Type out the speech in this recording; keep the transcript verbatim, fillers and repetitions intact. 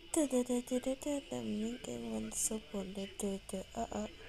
Da da da da da da da. Minke one support da da da. Uh uh.